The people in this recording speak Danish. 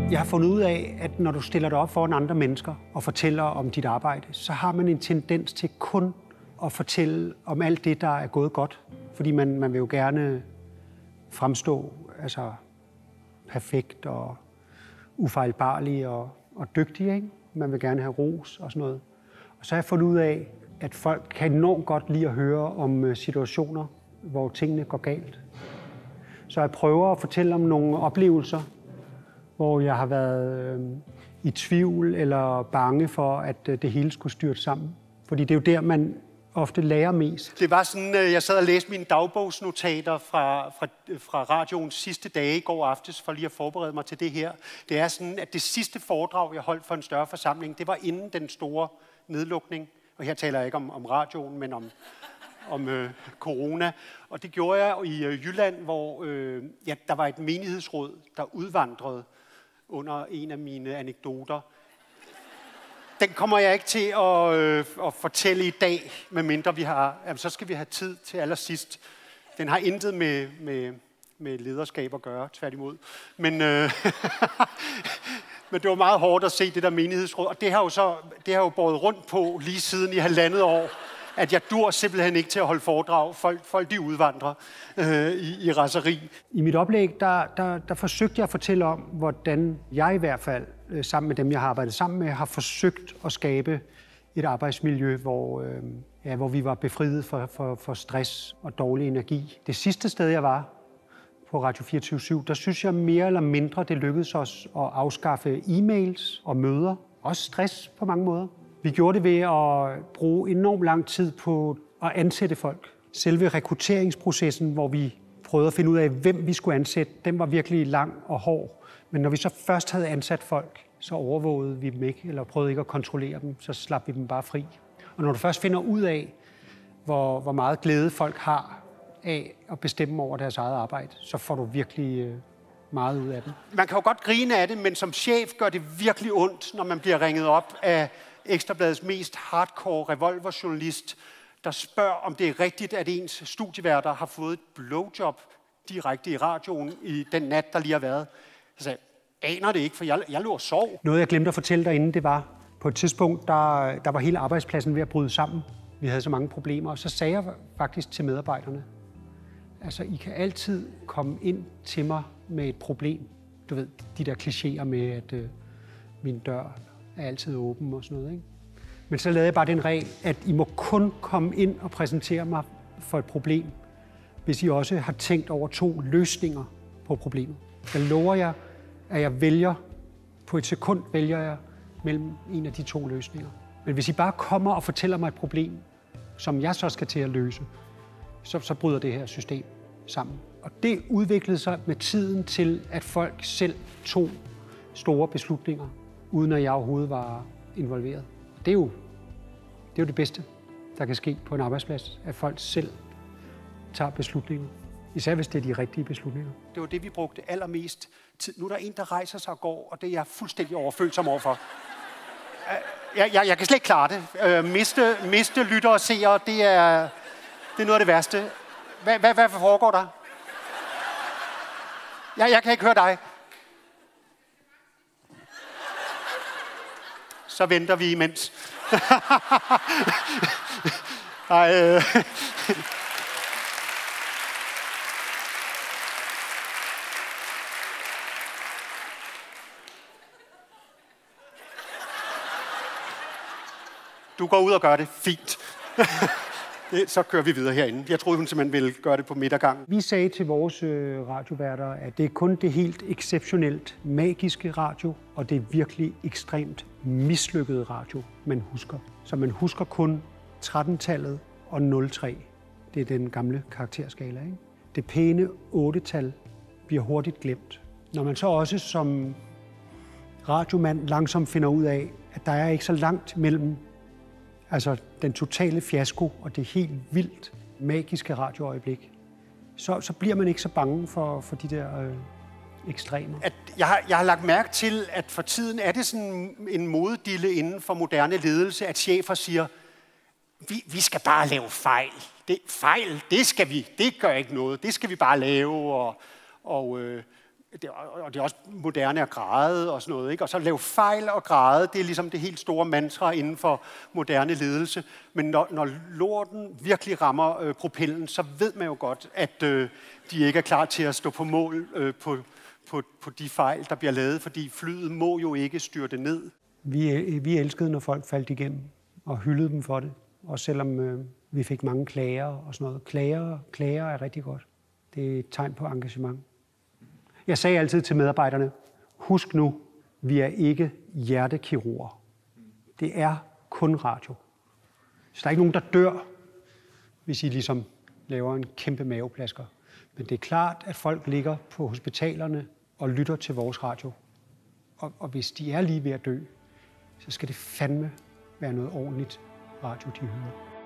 Jeg har fundet ud af, at når du stiller dig op foran andre mennesker og fortæller om dit arbejde, så har man en tendens til kun at fortælle om alt det, der er gået godt. Fordi man vil jo gerne fremstå perfekt og ufejlbarlig og dygtig, ikke? Man vil gerne have ros og sådan noget. Og så har jeg fundet ud af, at folk kan enormt godt lide at høre om situationer, hvor tingene går galt. Så jeg prøver at fortælle om nogle oplevelser, hvor jeg har været i tvivl eller bange for, at det hele skulle styrte sammen. Fordi det er jo der, man ofte lærer mest. Det var sådan, jeg sad og læste mine dagbogsnotater fra radioens sidste dage i går aftes, for lige at forberede mig til det her. Det er sådan, at det sidste foredrag, jeg holdt for en større forsamling, det var inden den store nedlukning. Og her taler jeg ikke om radioen, men om corona. Og det gjorde jeg i Jylland, hvor der var et menighedsråd, der udvandrede under en af mine anekdoter. Den kommer jeg ikke til at fortælle i dag, medmindre vi har, så skal vi have tid til allersidst. Den har intet med lederskab at gøre, tværtimod. Men, men det var meget hårdt at se det der menighedsråd, og det har jo båret rundt på lige siden i 1,5 år, at jeg dur simpelthen ikke til at holde foredrag. Folk de udvandrer i raseri. I mit oplæg, der forsøgte jeg at fortælle om, hvordan jeg i hvert fald, sammen med dem, jeg har arbejdet sammen med, har forsøgt at skabe et arbejdsmiljø, hvor vi var befriet for stress og dårlig energi. Det sidste sted, jeg var på Radio 24/7, der synes jeg mere eller mindre, det lykkedes os at afskaffe e-mails og møder. Også stress på mange måder. Vi gjorde det ved at bruge enormt lang tid på at ansætte folk. Selve rekrutteringsprocessen, hvor vi prøvede at finde ud af, hvem vi skulle ansætte, den var virkelig lang og hård. Men når vi så først havde ansat folk, så overvågede vi dem ikke, eller prøvede ikke at kontrollere dem, så slap vi dem bare fri. Og når du først finder ud af, hvor meget glæde folk har af at bestemme over deres eget arbejde, så får du virkelig meget ud af det. Man kan jo godt grine af det, men som chef gør det virkelig ondt, når man bliver ringet op af Ekstrabladets mest hardcore revolverjournalist, der spørger, om det er rigtigt, at ens studieværter har fået et blowjob direkte i radioen i den nat, der lige har været. Jeg sagde, aner det ikke, for jeg lå og sov. Noget, jeg glemte at fortælle derinde, det var, på et tidspunkt, der var hele arbejdspladsen ved at bryde sammen. Vi havde så mange problemer, og så sagde jeg faktisk til medarbejderne, I kan altid komme ind til mig med et problem. Du ved, de der klichéer med, at min dør er altid åben og sådan noget, ikke? Men så lavede jeg bare den regel, at I må kun komme ind og præsentere mig for et problem, hvis I også har tænkt over 2 løsninger på problemet. Der lover jeg, at jeg vælger, på et sekund vælger jeg mellem en af de 2 løsninger. Men hvis I bare kommer og fortæller mig et problem, som jeg så skal til at løse, så bryder det her system sammen. Og det udviklede sig med tiden til, at folk selv tog store beslutninger, uden at jeg overhovedet var involveret. Det er jo det bedste, der kan ske på en arbejdsplads, at folk selv tager beslutninger. Især hvis det er de rigtige beslutninger. Det var det, vi brugte allermest tid. Nu er der en, der rejser sig og går, og det er jeg fuldstændig overfølsom overfor. Jeg kan slet ikke klare det. Miste lyttere og seere, det er noget af det værste. Hvad foregår der? Jeg kan ikke høre dig. Så venter vi imens. Du går ud og gør det fint. Så kører vi videre herinde. Jeg troede, hun simpelthen ville gøre det på midtergangen. Vi sagde til vores radioværter, at det er kun det helt exceptionelt magiske radio, og det er virkelig ekstremt mislykkede radio, man husker. Så man husker kun 13-tallet og 03. Det er den gamle karakterskala, ikke? Det pæne 8-tal bliver hurtigt glemt. Når man så også som radiomand langsomt finder ud af, at der er ikke så langt mellem den totale fiasko og det helt vildt magiske radioøjeblik, så bliver man ikke så bange for de der ekstremer. Jeg har lagt mærke til, at for tiden er det sådan en modedille inden for moderne ledelse, at chefer siger, vi skal bare lave fejl. Det gør ikke noget. Det skal vi bare lave. og det er også moderne at græde og sådan noget, ikke? Og så lave fejl og græde, det er ligesom det helt store mantra inden for moderne ledelse. Men når lorten virkelig rammer propellen, så ved man jo godt, at de ikke er klar til at stå på mål på de fejl, der bliver lavet, fordi flyet må jo ikke styrte ned. Vi elskede, når folk faldt igennem, og hyldede dem for det. Også selvom vi fik mange klager og sådan noget. Klager er rigtig godt. Det er et tegn på engagement. Jeg sagde altid til medarbejderne, husk nu, vi er ikke hjertekirurger. Det er kun radio. Så der er ikke nogen, der dør, hvis I ligesom laver en kæmpe maveplasker. Men det er klart, at folk ligger på hospitalerne og lytter til vores radio. Og hvis de er lige ved at dø, så skal det fandme være noget ordentligt radio, de hører.